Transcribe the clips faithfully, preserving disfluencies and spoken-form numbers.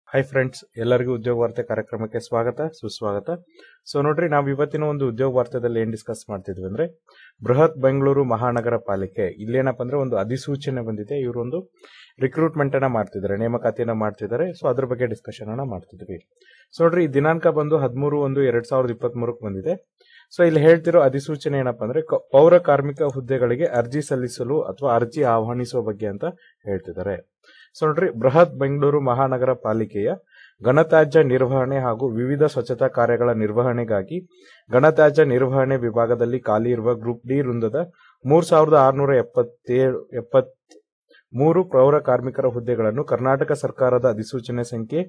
Hi friends, ಎಲ್ಲರಿಗೂ ಉದ್ಯೋಗ ವಾರ್ತೆ ಕಾರ್ಯಕ್ರಮಕ್ಕೆ ಸ್ವಾಗತ ಸುಸ್ವಾಗತ. ಸೊ ನೋಡ್ರಿ, ನಾವು ಇವತ್ತಿನ ಒಂದು ಉದ್ಯೋಗ ವಾರ್ತೆದಲ್ಲಿ ಏನ್ ಡಿಸ್ಕಸ್ ಮಾಡ್ತಿದ್ವಿ ಅಂದ್ರೆ ಬೃಹತ್ ಬೆಂಗಳೂರು ಮಹಾನಗರ ಪಾಲಿಕೆ ಇಲ್ಲೇನಪ್ಪ ಅಂದ್ರೆ ಒಂದು ಅಧಿಸೂಚನೆ ಬಂದಿದೆ. ಇವರೊಂದು ರಿಕ್ರೂಟ್ಮೆಂಟ್ ಅನ್ನ ಮಾಡ್ತಿದ್ದಾರೆ, ನೇಮಕಾತಿಯನ್ನ ಮಾಡ್ತಿದ್ದಾರೆ. ಸೊ ಅದ್ರ ಬಗ್ಗೆ ಡಿಸ್ಕಷನ್ ಅನ್ನ ಮಾಡ್ತಿದ್ವಿ. ಸೊ ನೋಡ್ರಿ, ಈ ದಿನಾಂಕ ಬಂದು ಹದಿಮೂರು ಒಂದು ಎರಡ್ ಸಾವಿರದ ಇಪ್ಪತ್ತ್ ಮೂರಕ್ಕೆ ಬಂದಿದೆ. ಸೊ ಇಲ್ಲಿ ಹೇಳ್ತಿರೋ ಅಧಿಸೂಚನೆ ಏನಪ್ಪಾ ಅಂದ್ರೆ ಪೌರ ಕಾರ್ಮಿಕ ಹುದ್ದೆಗಳಿಗೆ ಅರ್ಜಿ ಸಲ್ಲಿಸಲು ಅಥವಾ ಅರ್ಜಿ ಆಹ್ವಾನಿಸುವ ಬಗ್ಗೆ ಅಂತ ಹೇಳ್ತಿದ್ದಾರೆ. ಸೊ ನೋಡ್ರಿ, ಬೃಹತ್ ಬೆಂಗಳೂರು ಮಹಾನಗರ ಪಾಲಿಕೆಯ ಘನತ್ಯಾಜ್ಯ ನಿರ್ವಹಣೆ ಹಾಗೂ ವಿವಿಧ ಸ್ವಚ್ಛತಾ ಕಾರ್ಯಗಳ ನಿರ್ವಹಣೆಗಾಗಿ ಘನತ್ಯಾಜ್ಯ ನಿರ್ವಹಣೆ ವಿಭಾಗದಲ್ಲಿ ಖಾಲಿ ಇರುವ ಗ್ರೂಪ್ ಡಿ ವೃಂದದ ಮೂರ್ ಸಾವಿರದ ಆರುನೂರ ಎಪ್ಪತ್ತೇಳು ಎಪ್ಪತ್ ಮೂರು ಪೌರ ಕಾರ್ಮಿಕರ ಹುದ್ದೆಗಳನ್ನು ಕರ್ನಾಟಕ ಸರ್ಕಾರದ ಅಧಿಸೂಚನೆ ಸಂಖ್ಯೆ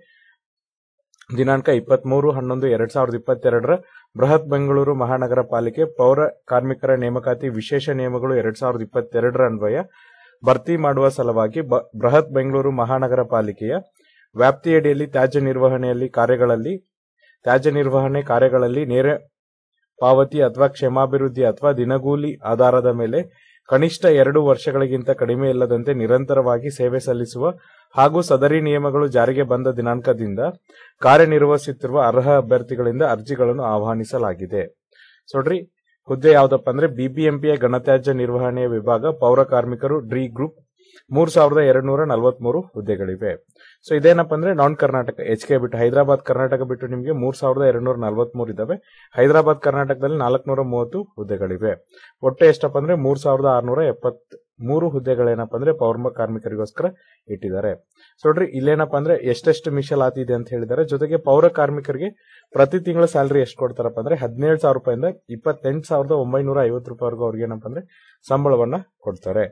ದಿನಾಂಕ ಇಪ್ಪತ್ತ್ ಮೂರು ಹನ್ನೊಂದು ಎರಡ್ ಸಾವಿರದ ಇಪ್ಪತ್ತೆರಡರ ಬೃಹತ್ ಬೆಂಗಳೂರು ಮಹಾನಗರ ಪಾಲಿಕೆ ಪೌರ ಕಾರ್ಮಿಕರ ನೇಮಕಾತಿ ವಿಶೇಷ ನಿಯಮಗಳು ಎರಡ್ ಸಾವಿರದ ಇಪ್ಪತ್ತೆರಡರ ಅನ್ವಯ ಭರ್ತಿ ಮಾಡುವ ಸಲುವಾಗಿ ಬೃಹತ್ ಬೆಂಗಳೂರು ಮಹಾನಗರ ಪಾಲಿಕೆಯ ವ್ಯಾಪ್ತಿಯಡಿಯಲ್ಲಿ ತ್ಯಾಜ್ಯ ನಿರ್ವಹಣೆಯಲ್ಲಿ ಕಾರ್ಯಗಳಲ್ಲಿ ತ್ಯಾಜ್ಯ ನಿರ್ವಹಣೆ ಕಾರ್ಯಗಳಲ್ಲಿ ನೇರ ಪಾವತಿ ಅಥವಾ ಕ್ಷೇಮಾಭಿವೃದ್ಧಿ ಅಥವಾ ದಿನಗೂಲಿ ಆಧಾರದ ಮೇಲೆ ಕನಿಷ್ಠ ಎರಡು ವರ್ಷಗಳಿಗಿಂತ ಕಡಿಮೆ ಇಲ್ಲದಂತೆ ನಿರಂತರವಾಗಿ ಸೇವೆ ಸಲ್ಲಿಸುವ ಹಾಗೂ ಸದರಿ ನಿಯಮಗಳು ಜಾರಿಗೆ ಬಂದ ದಿನಾಂಕದಿಂದ ಕಾರ್ಯನಿರ್ವಹಿಸುತ್ತಿರುವ ಅರ್ಹ ಅಭ್ಯರ್ಥಿಗಳಿಂದ ಅರ್ಜಿಗಳನ್ನು ಆಹ್ವಾನಿಸಲಾಗಿದೆ. ನೋಡ್ರಿ, ಹುದ್ದೆ ಯಾವ್ದಪ್ಪ ಅಂದ್ರೆ ಬಿಬಿಎಂಪಿಯ ಘನತ್ಯಾಜ್ಯ ನಿರ್ವಹಣೆಯ ವಿಭಾಗ ಪೌರ ಕಾರ್ಮಿಕರು ಡಿ ಗ್ರೂಪ್ ಮೂರ್ ಸಾವಿರದ ಎರಡ್ ನೂರ ನಲವತ್ತ್ ಮೂರು ಹುದ್ದೆಗಳಿವೆ. ಸೊ ಇದೇನಪ್ಪ ಅಂದ್ರೆ ನಾನ್ ಕರ್ನಾಟಕ ಎಚ್ ಕೆ ಬಿಟ್ಟು ಹೈದರಾಬಾದ್ ಕರ್ನಾಟಕ ಬಿಟ್ಟು ನಿಮಗೆ ಮೂರ್ ಸಾವಿರದ ಎರಡ್ ನೂರ ನಲವತ್ತ್ ಮೂರು ಇದಾವೆ. ಹೈದರಾಬಾದ್ ಕರ್ನಾಟಕದಲ್ಲಿ ನಾಲ್ಕನೂರ ಮೂವತ್ತು ಹುದ್ದೆಗಳಿವೆ. ಒಟ್ಟು ಎಷ್ಟಪ್ಪ ಅಂದ್ರೆ ಮೂರ್ ಸಾವಿರದ ಆರ್ನೂರ ಎಪ್ಪತ್ ಮೂರು ಹುದ್ದೆಗಳೇನಪ್ಪ ಅಂದ್ರೆ ಪೌರ ಕಾರ್ಮಿಕರಿಗೋಸ್ಕರ ಇಟ್ಟಿದ್ದಾರೆ. ಸೊ ನೋಡ್ರಿ, ಇಲ್ಲೇನಪ್ಪ ಅಂದ್ರೆ ಎಷ್ಟೆಷ್ಟು ಮೀಸಲಾತಿ ಇದೆ ಅಂತ ಹೇಳಿದ್ದಾರೆ. ಜೊತೆಗೆ ಪೌರ ಕಾರ್ಮಿಕರಿಗೆ ಪ್ರತಿ ತಿಂಗಳ ಸ್ಯಾಲರಿ ಎಷ್ಟು ಕೊಡ್ತಾರಪ್ಪ ಅಂದ್ರೆ ಹದಿನೇಳು ಸಾವಿರ ರೂಪಾಯಿಂದ ಇಪ್ಪತ್ತೆಂಟು ಸಾವಿರದ ಒಂಬೈನೂರ ಐವತ್ತು ರೂಪಾಯಿವರೆಗೂ ಅವ್ರಿಗೆ ಏನಪ್ಪ ಅಂದ್ರೆ ಸಂಬಳವನ್ನ ಕೊಡ್ತಾರೆ.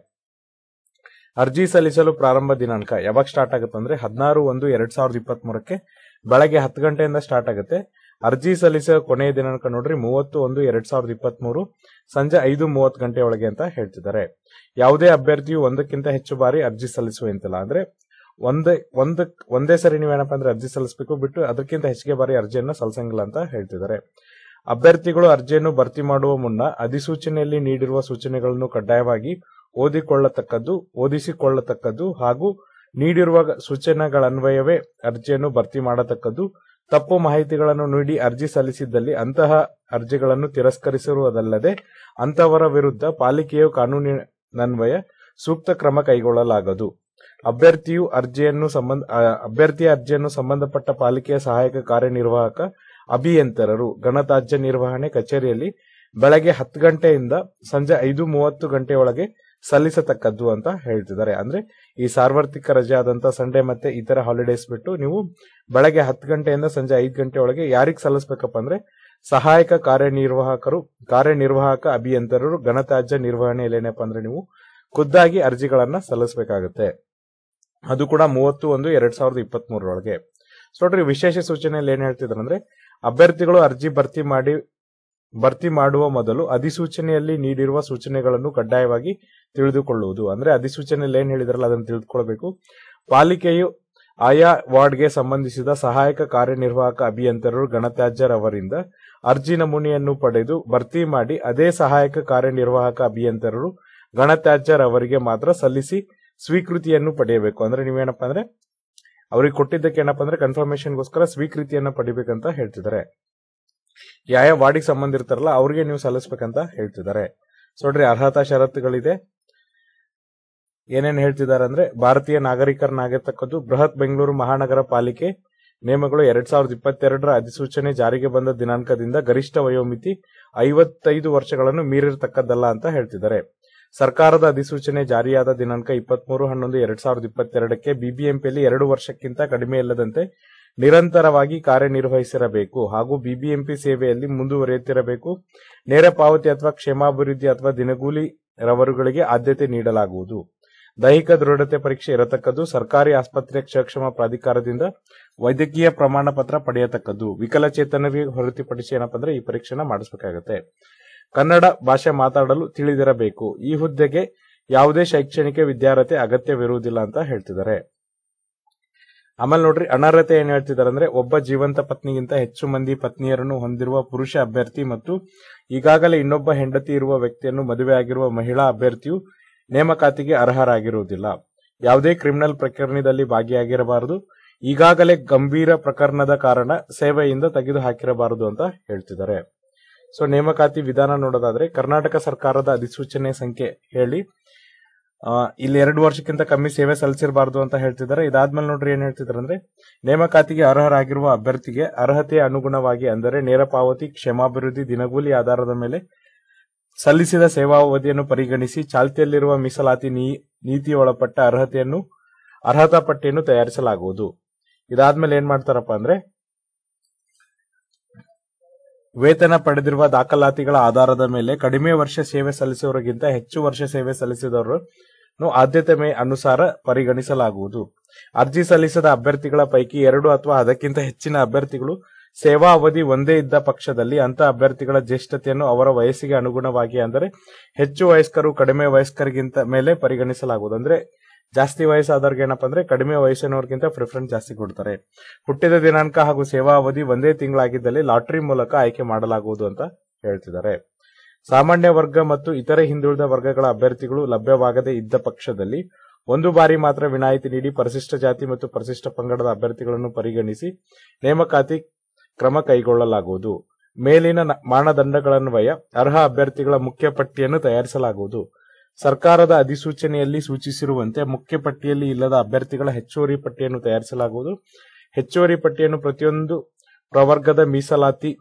ಅರ್ಜಿ ಸಲ್ಲಿಸಲು ಪ್ರಾರಂಭ ದಿನಾಂಕ ಯಾವಾಗ ಸ್ಟಾರ್ಟ್ ಆಗುತ್ತೆ ಅಂದ್ರೆ ಹದಿನಾರು ಒಂದು ಎರಡ್ ಸಾವಿರದ ಇಪ್ಪತ್ತ್ ಮೂರಕ್ಕೆ ಬೆಳಗ್ಗೆ ಹತ್ತು ಗಂಟೆಯಿಂದ ಸ್ಟಾರ್ಟ್ ಆಗುತ್ತೆ. ಅರ್ಜಿ ಸಲ್ಲಿಸುವ ಕೊನೆಯ ದಿನಾಂಕ ನೋಡ್ರಿ ಮೂವತ್ತು ಒಂದು ಎರಡ್ ಸಾವಿರದ ಇಪ್ಪತ್ತ್ ಮೂರು ಸಂಜೆ ಐದು ಮೂವತ್ತು ಗಂಟೆ ಒಳಗೆ ಅಂತ ಹೇಳ್ತಿದ್ದಾರೆ. ಯಾವುದೇ ಅಭ್ಯರ್ಥಿಯು ಒಂದಕ್ಕಿಂತ ಹೆಚ್ಚು ಬಾರಿ ಅರ್ಜಿ ಸಲ್ಲಿಸುವಂತಿಲ್ಲ. ಅಂದ್ರೆ ಒಂದೇ ಒಂದ್ ಒಂದೇ ಸರಿ ನೀವೇನಪ್ಪ ಅಂದ್ರೆ ಅರ್ಜಿ ಸಲ್ಲಿಸಬೇಕು, ಬಿಟ್ಟು ಅದಕ್ಕಿಂತ ಹೆಚ್ಚಿಗೆ ಬಾರಿ ಅರ್ಜಿಯನ್ನ ಸಲ್ಲಿಸಂಗಿಲ್ಲ ಅಂತ ಹೇಳ್ತಿದ್ದಾರೆ. ಅಭ್ಯರ್ಥಿಗಳು ಅರ್ಜಿಯನ್ನು ಭರ್ತಿ ಮಾಡುವ ಮುನ್ನ ಅಧಿಸೂಚನೆಯಲ್ಲಿ ನೀಡಿರುವ ಸೂಚನೆಗಳನ್ನು ಕಡ್ಡಾಯವಾಗಿ ಓದಿಕೊಳ್ಳತಕ್ಕದ್ದು ಓದಿಸಿಕೊಳ್ಳತಕ್ಕದ್ದು ಹಾಗೂ ನೀಡಿರುವ ಸೂಚನೆಗಳನ್ವಯವೇ ಅರ್ಜಿಯನ್ನು ಭರ್ತಿ ಮಾಡತಕ್ಕದ್ದು. ತಪ್ಪು ಮಾಹಿತಿಗಳನ್ನು ನೀಡಿ ಅರ್ಜಿ ಸಲ್ಲಿಸಿದ್ದಲ್ಲಿ ಅಂತಹ ಅರ್ಜಿಗಳನ್ನು ತಿರಸ್ಕರಿಸಿರುವುದಲ್ಲದೆ ಅಂತವರ ವಿರುದ್ಧ ಪಾಲಿಕೆಯು ಕಾನೂನಿನನ್ವಯ ಸೂಕ್ತ ಕ್ರಮ ಕೈಗೊಳ್ಳಲಾಗದು. ಅಭ್ಯರ್ಥಿಯು ಅರ್ಜಿಯನ್ನು ಸಂಬಂಧ ಅಭ್ಯರ್ಥಿಯ ಅರ್ಜಿಯನ್ನು ಸಂಬಂಧಪಟ್ಟ ಪಾಲಿಕೆಯ ಸಹಾಯಕ ಕಾರ್ಯನಿರ್ವಾಹಕ ಅಭಿಯಂತರರು ಘನತ್ಯಾಜ್ಯ ನಿರ್ವಹಣೆ ಕಚೇರಿಯಲ್ಲಿ ಬೆಳಗ್ಗೆ ಹತ್ತು ಗಂಟೆಯಿಂದ ಸಂಜೆ ಐದು ಮೂವತ್ತು ಗಂಟೆಯೊಳಗೆ ಸಲ್ಲಿಸತಕ್ಕದ್ದು ಅಂತ ಹೇಳ್ತಿದ್ದಾರೆ. ಅಂದ್ರೆ ಈ ಸಾರ್ವತ್ರಿಕ ರಜೆ ಆದಂತ ಸಂಡೇ ಮತ್ತೆ ಇತರ ಹಾಲಿಡೇಸ್ ಬಿಟ್ಟು ನೀವು ಬೆಳಗ್ಗೆ ಹತ್ತು ಗಂಟೆಯಿಂದ ಸಂಜೆ ಐದು ಗಂಟೆ ಒಳಗೆ ಯಾರಿಗೆ ಸಲ್ಲಿಸಬೇಕಪ್ಪ ಅಂದ್ರೆ ಸಹಾಯಕ ಕಾರ್ಯನಿರ್ವಾಹಕರು ಕಾರ್ಯನಿರ್ವಾಹಕ ಅಭಿಯಂತರರು ಘನತ್ಯಾಜ್ಯ ನಿರ್ವಹಣೆಯಲ್ಲಿ ಏನಪ್ಪ ಅಂದ್ರೆ ನೀವು ಖುದ್ದಾಗಿ ಅರ್ಜಿಗಳನ್ನ ಸಲ್ಲಿಸಬೇಕಾಗುತ್ತೆ. ಅದು ಕೂಡ ಮೂವತ್ತು ಒಂದು ಎರಡ್ ಸಾವಿರದ ಇಪ್ಪತ್ತ್ ಮೂರರೊಳಗೆ. ಸೊ ನೋಡ್ರಿ, ವಿಶೇಷ ಸೂಚನೆಯಲ್ಲಿ ಏನ್ ಹೇಳ್ತಿದ್ರು ಅಂದ್ರೆ ಅಭ್ಯರ್ಥಿಗಳು ಅರ್ಜಿ ಭರ್ತಿ ಮಾಡಿ ಭರ್ತಿ ಮಾಡುವ ಮೊದಲು ಅಧಿಸೂಚನೆಯಲ್ಲಿ ನೀಡಿರುವ ಸೂಚನೆಗಳನ್ನು ಕಡ್ಡಾಯವಾಗಿ ತಿಳಿದುಕೊಳ್ಳುವುದು. ಅಂದ್ರೆ ಅಧಿಸೂಚನೆಯಲ್ಲಿ ಏನ್ ಹೇಳಿದ್ರಲ್ಲ ಅದನ್ನು ತಿಳಿದುಕೊಳ್ಬೇಕು. ಪಾಲಿಕೆಯು ಆಯಾ ವಾರ್ಡ್ಗೆ ಸಂಬಂಧಿಸಿದ ಸಹಾಯಕ ಕಾರ್ಯನಿರ್ವಾಹಕ ಅಭಿಯಂತರರು ಘನತ್ಯಾಜ್ಯರವರಿಂದ ಅರ್ಜಿ ನಮೂನೆಯನ್ನು ಪಡೆದು ಭರ್ತಿ ಮಾಡಿ ಅದೇ ಸಹಾಯಕ ಕಾರ್ಯನಿರ್ವಾಹಕ ಅಭಿಯಂತರರು ಘನತ್ಯಾಜ್ಯರವರಿಗೆ ಮಾತ್ರ ಸಲ್ಲಿಸಿ ಸ್ವೀಕೃತಿಯನ್ನು ಪಡೆಯಬೇಕು. ಅಂದ್ರೆ ನೀವೇನಪ್ಪ ಅಂದ್ರೆ ಅವ್ರಿಗೆ ಕೊಟ್ಟಿದ್ದಕ್ಕೆ ಏನಪ್ಪಾ ಅಂದ್ರೆ ಕನ್ಫರ್ಮೇಶನ್ಗೋಸ್ಕರ ಸ್ವೀಕೃತಿಯನ್ನ ಪಡಿಬೇಕಂತ ಹೇಳ್ತಿದ್ದಾರೆ. ಯಾವ ವಾರ್ಡಿಗೆ ಸಂಬಂಧ ಇರ್ತಾರಲ್ಲ ಅವ್ರಿಗೆ ನೀವು ಸಲ್ಲಿಸಬೇಕಂತ ಹೇಳ್ತಿದ್ದಾರೆ. ಸೊ ನೋಡ್ರಿ, ಅರ್ಹತಾ ಷರತ್ತುಗಳಿದೆ. ಏನೇನ್ ಹೇಳ್ತಿದ್ದಾರೆ ಅಂದ್ರೆ ಭಾರತೀಯ ನಾಗರಿಕರನ್ನಾಗಿರ್ತಕ್ಕದ್ದು ಬೃಹತ್ ಬೆಂಗಳೂರು ಮಹಾನಗರ ಪಾಲಿಕೆ ನಿಯಮಗಳು ಎರಡ್ ಸಾವಿರದ ಇಪ್ಪತ್ತೆರಡರ ಅಧಿಸೂಚನೆ ಜಾರಿಗೆ ಬಂದ ದಿನಾಂಕದಿಂದ ಗರಿಷ್ಠ ವಯೋಮಿತಿ ಐವತ್ತೈದು ವರ್ಷಗಳನ್ನು ಮೀರಿರತಕ್ಕದ್ದಲ್ಲ ಅಂತ ಹೇಳ್ತಿದ್ದಾರೆ. ಸರ್ಕಾರದ ಅಧಿಸೂಚನೆ ಜಾರಿಯಾದ ದಿನಾಂಕ ಇಪ್ಪತ್ತ್ ಮೂರು ಹನ್ನೊಂದು ಎರಡ್ ಸಾವಿರದ ಇಪ್ಪತ್ತೆರಡಕ್ಕೆ ಬಿಬಿಎಂಪಿಯಲ್ಲಿ ಎರಡು ವರ್ಷಕ್ಕಿಂತ ಕಡಿಮೆ ಇಲ್ಲದಂತೆ ನಿರಂತರವಾಗಿ ಕಾರ್ಯನಿರ್ವಹಿಸಿರಬೇಕು ಹಾಗೂ ಬಿಬಿಎಂಪಿ ಸೇವೆಯಲ್ಲಿ ಮುಂದುವರಿಯುತ್ತಿರಬೇಕು. ನೇರ ಪಾವತಿ ಅಥವಾ ಕ್ಷೇಮಾಭಿವೃದ್ಧಿ ಅಥವಾ ದಿನಗೂಲಿ ರವರುಗಳಿಗೆ ಆದ್ಯತೆ ನೀಡಲಾಗುವುದು. ದೈಹಿಕ ದೃಢತೆ ಪರೀಕ್ಷೆ ಇರತಕ್ಕದ್ದು. ಸರ್ಕಾರಿ ಆಸ್ಪತ್ರೆ ಕ್ಷೇಮ ಪ್ರಾಧಿಕಾರದಿಂದ ವೈದ್ಯಕೀಯ ಪ್ರಮಾಣ ಪತ್ರ ಪಡೆಯತಕ್ಕದ್ದು. ವಿಕಲಚೇತನರಿಗೆ ಹೊರತುಪಡಿಸಿ ಏನಪ್ಪ ಅಂದ್ರೆ ಈ ಪರೀಕ್ಷೆನ ಮಾಡಿಸಬೇಕಾಗುತ್ತೆ. ಕನ್ನಡ ಭಾಷೆ ಮಾತಾಡಲು ತಿಳಿದಿರಬೇಕು. ಈ ಹುದ್ದೆಗೆ ಯಾವುದೇ ಶೈಕ್ಷಣಿಕ ವಿದ್ಯಾರ್ಹತೆ ಅಗತ್ಯವಿರುವುದಿಲ್ಲ ಅಂತ ಹೇಳ್ತಿದ್ದಾರೆ. ಆಮೇಲೆ ನೋಡ್ರಿ, ಅನರ್ಹತೆ ಏನ್ ಹೇಳ್ತಿದ್ದಾರೆ ಅಂದ್ರೆ ಒಬ್ಬ ಜೀವಂತ ಪತ್ನಿಗಿಂತ ಹೆಚ್ಚು ಮಂದಿ ಪತ್ನಿಯರನ್ನು ಹೊಂದಿರುವ ಪುರುಷ ಅಭ್ಯರ್ಥಿ ಮತ್ತು ಈಗಾಗಲೇ ಇನ್ನೊಬ್ಬ ಹೆಂಡತಿ ಇರುವ ವ್ಯಕ್ತಿಯನ್ನು ಮದುವೆಯಾಗಿರುವ ಮಹಿಳಾ ಅಭ್ಯರ್ಥಿಯು ನೇಮಕಾತಿಗೆ ಅರ್ಹರಾಗಿರುವುದಿಲ್ಲ. ಯಾವುದೇ ಕ್ರಿಮಿನಲ್ ಪ್ರಕರಣದಲ್ಲಿ ಭಾಗಿಯಾಗಿರಬಾರದು. ಈಗಾಗಲೇ ಗಂಭೀರ ಪ್ರಕರಣದ ಕಾರಣ ಸೇವೆಯಿಂದ ತೆಗೆದು ಹಾಕಿರಬಾರದು ಅಂತ ಹೇಳ್ತಿದ್ದಾರೆ. ಸೊ ನೇಮಕಾತಿ ವಿಧಾನ ನೋಡೋದಾದ್ರೆ ಕರ್ನಾಟಕ ಸರ್ಕಾರದ ಅಧಿಸೂಚನೆ ಸಂಖ್ಯೆ ಹೇಳಿ ಇಲ್ಲಿ ಎರಡು ವರ್ಷಕ್ಕಿಂತ ಕಮ್ಮಿ ಸೇವೆ ಸಲ್ಲಿಸಿರಬಾರದು ಅಂತ ಹೇಳ್ತಿದ್ದಾರೆ. ಇದಾದ್ಮೇಲೆ ನೋಡ್ರಿ ಏನ್ ಹೇಳ್ತಿದ್ದಾರೆ ಅಂದ್ರೆ ನೇಮಕಾತಿಗೆ ಅರ್ಹರಾಗಿರುವ ಅಭ್ಯರ್ಥಿಗೆ ಅರ್ಹತೆಯ ಅನುಗುಣವಾಗಿ ಅಂದರೆ ನೇರ ಪಾವತಿ, ಕ್ಷೇಮಾಭಿವೃದ್ಧಿ, ದಿನಗೂಲಿ ಆಧಾರದ ಮೇಲೆ ಸಲ್ಲಿಸಿದ ಸೇವಾವಧಿಯನ್ನು ಪರಿಗಣಿಸಿ ಚಾಲ್ತಿಯಲ್ಲಿರುವ ಮೀಸಲಾತಿ ನೀತಿ ಒಳಪಟ್ಟ ಅರ್ಹತೆಯನ್ನು ಅರ್ಹತಾ ಪಟ್ಟಿಯನ್ನು ತಯಾರಿಸಲಾಗುವುದು. ಇದಾದ್ಮೇಲೆ ಏನ್ ಮಾಡ್ತಾರಪ್ಪ ಅಂದ್ರೆ ವೇತನ ಪಡೆದಿರುವ ದಾಖಲಾತಿಗಳ ಆಧಾರದ ಮೇಲೆ ಕಡಿಮೆ ವರ್ಷ ಸೇವೆ ಸಲ್ಲಿಸುವವರಿಗಿಂತ ಹೆಚ್ಚು ವರ್ಷ ಸೇವೆ ಸಲ್ಲಿಸಿದವರನ್ನು ಆದ್ಯತೆ ಮೇ ಅನುಸಾರ ಪರಿಗಣಿಸಲಾಗುವುದು. ಅರ್ಜಿ ಸಲ್ಲಿಸಿದ ಅಭ್ಯರ್ಥಿಗಳ ಪೈಕಿ ಎರಡು ಅಥವಾ ಅದಕ್ಕಿಂತ ಹೆಚ್ಚಿನ ಅಭ್ಯರ್ಥಿಗಳು ಸೇವಾ ಅವಧಿ ಒಂದೇ ಇದ್ದ ಪಕ್ಷದಲ್ಲಿ ಅಂತ ಅಭ್ಯರ್ಥಿಗಳ ಜ್ಯೇಷ್ಠತೆಯನ್ನು ಅವರ ವಯಸ್ಸಿಗೆ ಅನುಗುಣವಾಗಿ ಅಂದರೆ ಹೆಚ್ಚು ವಯಸ್ಕರು ಕಡಿಮೆ ವಯಸ್ಕರಿಗಿಂತ ಮೇಲೆ ಪರಿಗಣಿಸಲಾಗುವುದು. ಅಂದ್ರೆ ಜಾಸ್ತಿ ವಯಸ್ಸಾದವ್ರಿಗೆ ಏನಪ್ಪಾ ಅಂದ್ರೆ ಕಡಿಮೆ ವಯಸ್ಸಿನವ್ರಿಗಿಂತ ಪ್ರಿಫರೆನ್ಸ್ ಜಾಸ್ತಿ ಕೊಡ್ತಾರೆ. ಹುಟ್ಟಿದ ದಿನಾಂಕ ಹಾಗೂ ಸೇವಾ ಅವಧಿ ಒಂದೇ ತಿಂಗಳಾಗಿದ್ದಲ್ಲಿ ಲಾಟರಿ ಮೂಲಕ ಆಯ್ಕೆ ಮಾಡಲಾಗುವುದು ಅಂತ ಹೇಳ್ತಿದ್ದಾರೆ. ಸಾಮಾನ್ಯ ವರ್ಗ ಮತ್ತು ಇತರೆ ಹಿಂದುಳಿದ ವರ್ಗಗಳ ಅಭ್ಯರ್ಥಿಗಳು ಲಭ್ಯವಾಗದೇ ಇದ್ದ ಪಕ್ಷದಲ್ಲಿ ಒಂದು ಬಾರಿ ಮಾತ್ರ ವಿನಾಯಿತಿ ನೀಡಿ ಪರಿಶಿಷ್ಟ ಜಾತಿ ಮತ್ತು ಪರಿಶಿಷ್ಟ ಪಂಗಡದ ಅಭ್ಯರ್ಥಿಗಳನ್ನು ಪರಿಗಣಿಸಿ ನೇಮಕಾತಿ ಕ್ರಮ ಕೈಗೊಳ್ಳಲಾಗುವುದು. ಮೇಲಿನ ಮಾನದಂಡಗಳನ್ವಯ ಅರ್ಹ ಅಭ್ಯರ್ಥಿಗಳ ಮುಖ್ಯ ಪಟ್ಟಿಯನ್ನು ತಯಾರಿಸಲಾಗುವುದು. ಸರ್ಕಾರದ ಅಧಿಸೂಚನೆಯಲ್ಲಿ ಸೂಚಿಸಿರುವಂತೆ ಮುಖ್ಯ ಪಟ್ಟಿಯಲ್ಲಿ ಇಲ್ಲದ ಅಭ್ಯರ್ಥಿಗಳ ಹೆಚ್ಚುವರಿ ಪಟ್ಟಿಯನ್ನು ತಯಾರಿಸಲಾಗುವುದು. ಹೆಚ್ಚುವರಿ ಪಟ್ಟಿಯನ್ನು ಪ್ರತಿಯೊಂದು ಪ್ರವರ್ಗದ ಮೀಸಲಾತಿ,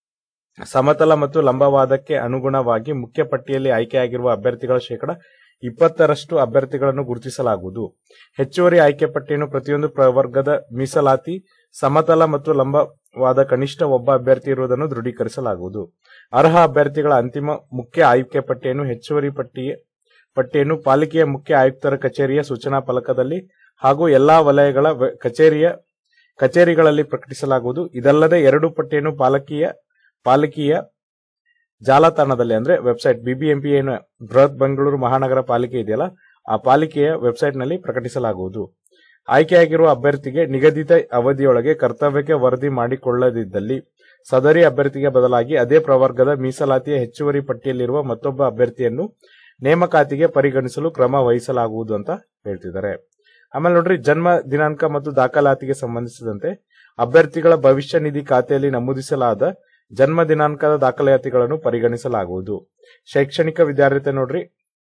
ಸಮತಲ ಮತ್ತು ಲಂಬವಾದಕ್ಕೆ ಅನುಗುಣವಾಗಿ ಮುಖ್ಯ ಪಟ್ಟಿಯಲ್ಲಿ ಆಯ್ಕೆಯಾಗಿರುವ ಅಭ್ಯರ್ಥಿಗಳ ಶೇಕಡ ಇಪ್ಪತ್ತರಷ್ಟು ಅಭ್ಯರ್ಥಿಗಳನ್ನು ಗುರುತಿಸಲಾಗುವುದು. ಹೆಚ್ಚುವರಿ ಆಯ್ಕೆ ಪಟ್ಟಿಯನ್ನು ಪ್ರತಿಯೊಂದು ಪ್ರವರ್ಗದ ಮೀಸಲಾತಿ, ಸಮತಲ ಮತ್ತು ಲಂಬವಾದ ಕನಿಷ್ಠ ಒಬ್ಬ ಅಭ್ಯರ್ಥಿ ಇರುವುದನ್ನು ದೃಢೀಕರಿಸಲಾಗುವುದು. ಅರ್ಹ ಅಭ್ಯರ್ಥಿಗಳ ಅಂತಿಮ ಮುಖ್ಯ ಆಯ್ಕೆ ಪಟ್ಟಿಯನ್ನು ಹೆಚ್ಚುವರಿ ಪಟ್ಟಿಯ ಪಟ್ಟಿಯನ್ನು ಪಾಲಿಕೆಯ ಮುಖ್ಯ ಆಯುಕ್ತರ ಕಚೇರಿಯ ಸೂಚನಾ ಫಲಕದಲ್ಲಿ ಹಾಗೂ ಎಲ್ಲಾ ವಲಯಗಳ ಕಚೇರಿಯ ಕಚೇರಿಗಳಲ್ಲಿ ಪ್ರಕಟಿಸಲಾಗುವುದು. ಇದಲ್ಲದೆ ಎರಡು ಪಟ್ಟಿಯನ್ನು ಪಾಲಿಕೆಯ ಪಾಲಿಕೆಯ ಜಾಲತಾಣದಲ್ಲಿ ಅಂದ್ರೆ ವೆಬ್ಸೈಟ್ ಬಿಬಿಎಂಪಿ ಏನು ಬೃಹತ್ ಬೆಂಗಳೂರು ಮಹಾನಗರ ಪಾಲಿಕೆ ಇದೆಯಲ್ಲ ಆ ಪಾಲಿಕೆಯ ವೆಬ್ಸೈಟ್ ನಲ್ಲಿ ಪ್ರಕಟಿಸಲಾಗುವುದು. ಆಯ್ಕೆಯಾಗಿರುವ ಅಭ್ಯರ್ಥಿಗೆ ನಿಗದಿತ ಅವಧಿಯೊಳಗೆ ಕರ್ತವ್ಯಕ್ಕೆ ವರದಿ ಮಾಡಿಕೊಳ್ಳದಿದ್ದಲ್ಲಿ ಸದರಿ ಅಭ್ಯರ್ಥಿಗೆ ಬದಲಾಗಿ ಅದೇ ಪ್ರವರ್ಗದ ಮೀಸಲಾತಿಯ ಹೆಚ್ಚುವರಿ ಪಟ್ಟಿಯಲ್ಲಿರುವ ಮತ್ತೊಬ್ಬ ಅಭ್ಯರ್ಥಿಯನ್ನು ನೇಮಕಾತಿಗೆ ಪರಿಗಣಿಸಲು ಕ್ರಮ ವಹಿಸಲಾಗುವುದು ಅಂತ ಹೇಳ್ತಿದ್ದಾರೆ. ಆಮೇಲೆ ನೋಡ್ರಿ ಜನ್ಮ ದಿನಾಂಕ ಮತ್ತು ದಾಖಲಾತಿಗೆ ಸಂಬಂಧಿಸಿದಂತೆ ಅಭ್ಯರ್ಥಿಗಳ ಭವಿಷ್ಯ ನಿಧಿ ಖಾತೆಯಲ್ಲಿ ನಮೂದಿಸಲಾದ ಜನ್ಮ ದಿನಾಂಕದ ದಾಖಲಾತಿಗಳನ್ನು ಪರಿಗಣಿಸಲಾಗುವುದು. ಶೈಕ್ಷಣಿಕ ವಿದ್ಯಾರ್ಹತೆ ನೋಡ್ರಿ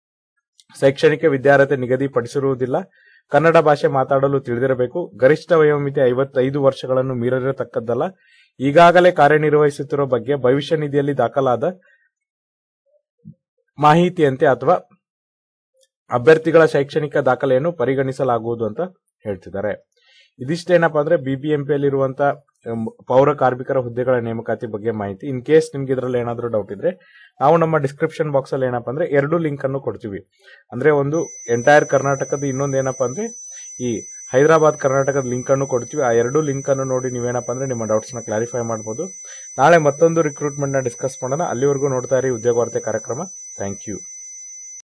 ಶೈಕ್ಷಣಿಕ ವಿದ್ಯಾರ್ಹತೆ ನಿಗದಿಪಡಿಸಿರುವುದಿಲ್ಲ. ಕನ್ನಡ ಭಾಷೆ ಮಾತಾಡಲು ತಿಳಿದಿರಬೇಕು. ಗರಿಷ್ಠ ವಯೋಮಿತಿ ಐವತ್ತೈದು ವರ್ಷಗಳನ್ನು ಮೀರಿರತಕ್ಕದ್ದಲ್ಲ. ಈಗಾಗಲೇ ಕಾರ್ಯನಿರ್ವಹಿಸುತ್ತಿರುವ ಬಗ್ಗೆ ಭವಿಷ್ಯ ನಿಧಿಯಲ್ಲಿ ದಾಖಲಾದ ಮಾಹಿತಿಯಂತೆ ಅಥವಾ ಅಭ್ಯರ್ಥಿಗಳ ಶೈಕ್ಷಣಿಕ ದಾಖಲೆಯನ್ನು ಪರಿಗಣಿಸಲಾಗುವುದು ಅಂತ ಹೇಳ್ತಿದ್ದಾರೆ. ಇದಿಷ್ಟೇನಪ್ಪಾ ಅಂದ್ರೆ ಬಿಬಿಎಂಪಿಯಲ್ಲಿರುವಂತಹ ಪೌರ ಕಾರ್ಮಿಕರ ಹುದ್ದೆಗಳ ನೇಮಕಾತಿ ಬಗ್ಗೆ ಮಾಹಿತಿ. ಇನ್ ಕೇಸ್ ನಿಮ್ಗೆ ಇದ್ರಲ್ಲಿ ಏನಾದ್ರೂ ಡೌಟ್ ಇದ್ರೆ ನಾವು ನಮ್ಮ ಡಿಸ್ಕ್ರಿಪ್ಷನ್ ಬಾಕ್ಸ್ ಅಲ್ಲಿ ಏನಪ್ಪಾ ಅಂದ್ರೆ ಎರಡು ಲಿಂಕ್ ಅನ್ನು ಕೊಡ್ತೀವಿ. ಅಂದ್ರೆ ಒಂದು ಎಂಟೈರ್ ಕರ್ನಾಟಕದ, ಇನ್ನೊಂದು ಏನಪ್ಪಾ ಅಂದ್ರೆ ಈ ಹೈದರಾಬಾದ್ ಕರ್ನಾಟಕದ ಲಿಂಕ್ ಅನ್ನು ಕೊಡ್ತೀವಿ. ಆ ಎರಡು ಲಿಂಕ್ ಅನ್ನು ನೋಡಿ ನೀವೇನಪ್ಪಾ ಅಂದ್ರೆ ನಿಮ್ಮ ಡೌಟ್ಸ್ ನ ಕ್ಲಾರಿಫೈ ಮಾಡಬಹುದು. ನಾಳೆ ಮತ್ತೊಂದು ರಿಕ್ರೂಟ್ಮೆಂಟ್ ನ ಡಿಸ್ಕಸ್ ಮಾಡೋಣ. ಅಲ್ಲಿವರೆಗೂ ನೋಡ್ತಾ ಇರಿ ಉದ್ಯೋಗ ವಾರ್ತೆ ಕಾರ್ಯಕ್ರಮ. Thank you.